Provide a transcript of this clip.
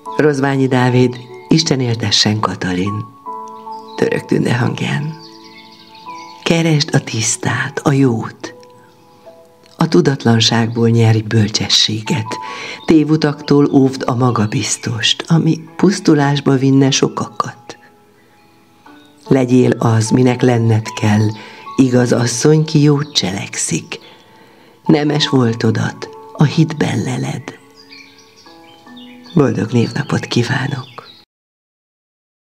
Rozsványi Dávid, Isten éltessen Katalin. Török Tünde hangján. Keresd a tisztát, a jót. A tudatlanságból nyerj bölcsességet. Tévutaktól óvd a magabiztost, ami pusztulásba vinne sokakat. Legyél az, minek lenned kell, igaz asszony, ki jót cselekszik. Nemes voltodat a hitben leled. Boldog névnapot kívánok!